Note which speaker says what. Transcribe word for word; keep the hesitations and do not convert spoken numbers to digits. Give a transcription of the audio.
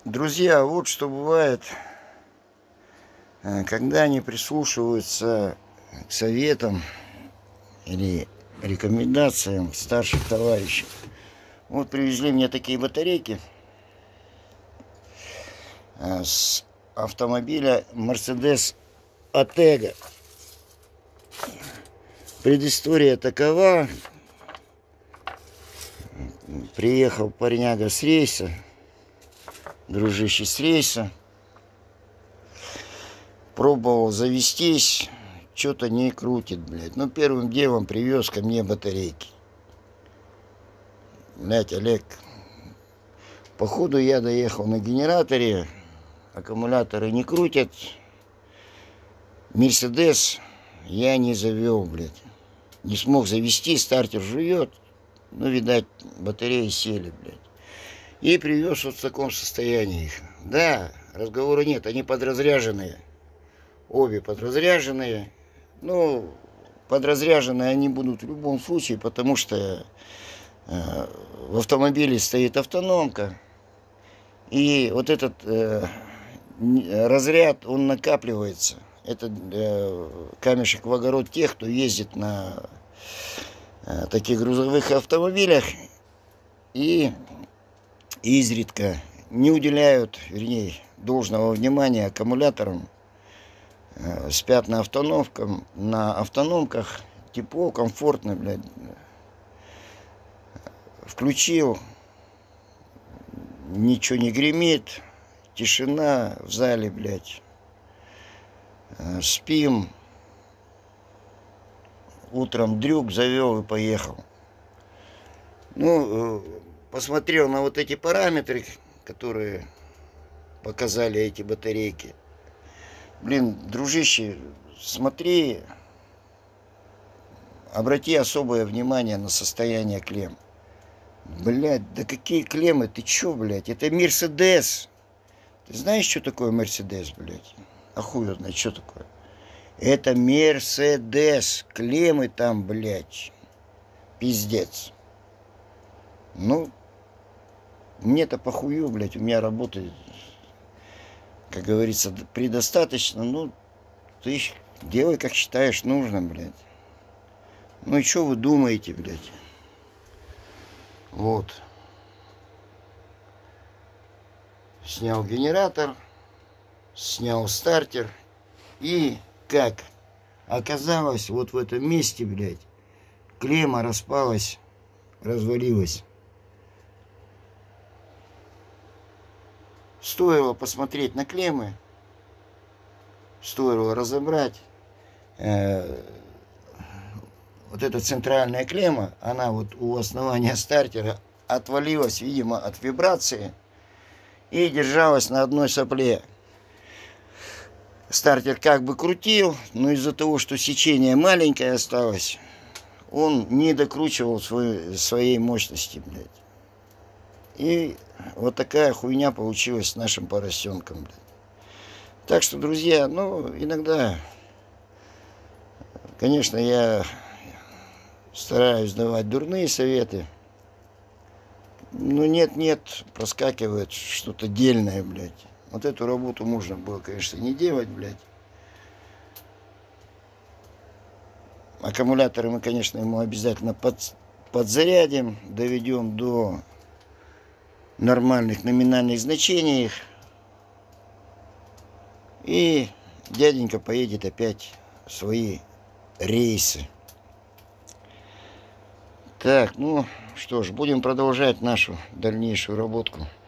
Speaker 1: Друзья, вот что бывает, когда они прислушиваются к советам или рекомендациям старших товарищей. Вот привезли мне такие батарейки с автомобиля Mercedes Atego. Предыстория такова. Приехал парняга с рейса, дружище с рейса, пробовал завестись, что-то не крутит, блядь. Ну, первым делом привез ко мне батарейки. Блядь, Олег, походу я доехал на генераторе, аккумуляторы не крутят, Мерседес я не завел, блядь. Не смог завести, стартер жует, ну, видать, батареи сели, блядь. И привез вот в таком состоянии их. Да, разговора нет, они подразряженные. Обе подразряженные. Ну, подразряженные они будут в любом случае, потому что э, в автомобиле стоит автономка. И вот этот э, разряд, он накапливается. Это э, камешек в огород тех, кто ездит на э, таких грузовых автомобилях и изредка не уделяют, вернее, должного внимания аккумуляторам, э, спят на автономках, на автономках, тепло, комфортно, блядь. Включил, ничего не гремит, тишина в зале, блядь. Э, спим, утром дрюк завел и поехал. Ну, э, посмотрел на вот эти параметры, которые показали эти батарейки. Блин, дружище, смотри, обрати особое внимание на состояние клемм. Блядь, да какие клеммы? Ты чё, блядь? Это Мерседес. Ты знаешь, что такое Мерседес, блядь? Охуенно, знает, что такое? Это Мерседес. Клеммы там, блядь. Пиздец. Ну, мне-то похую, блядь, у меня работы, как говорится, предостаточно. Ну, ты делай, как считаешь нужным, блядь. Ну и что вы думаете, блядь? Вот. Снял генератор, снял стартер. И, как оказалось, вот в этом месте, блядь, клемма распалась, развалилась. Стоило посмотреть на клеммы, стоило разобрать. Э, вот эта центральная клемма, она вот у основания стартера отвалилась, видимо, от вибрации и держалась на одной сопле. Стартер как бы крутил, но из-за того, что сечение маленькое осталось, он не докручивал свою, своей мощности, блядь. И вот такая хуйня получилась с нашим поросенком, блядь. Так что, друзья, ну, иногда, конечно, я стараюсь давать дурные советы. Но нет-нет, проскакивает что-то дельное, блядь. Вот эту работу можно было, конечно, не делать, блядь. Аккумуляторы мы, конечно, ему обязательно под, подзарядим, доведем до нормальных номинальных значений. И дяденька поедет опять в свои рейсы. Так, ну что ж, будем продолжать нашу дальнейшую работку.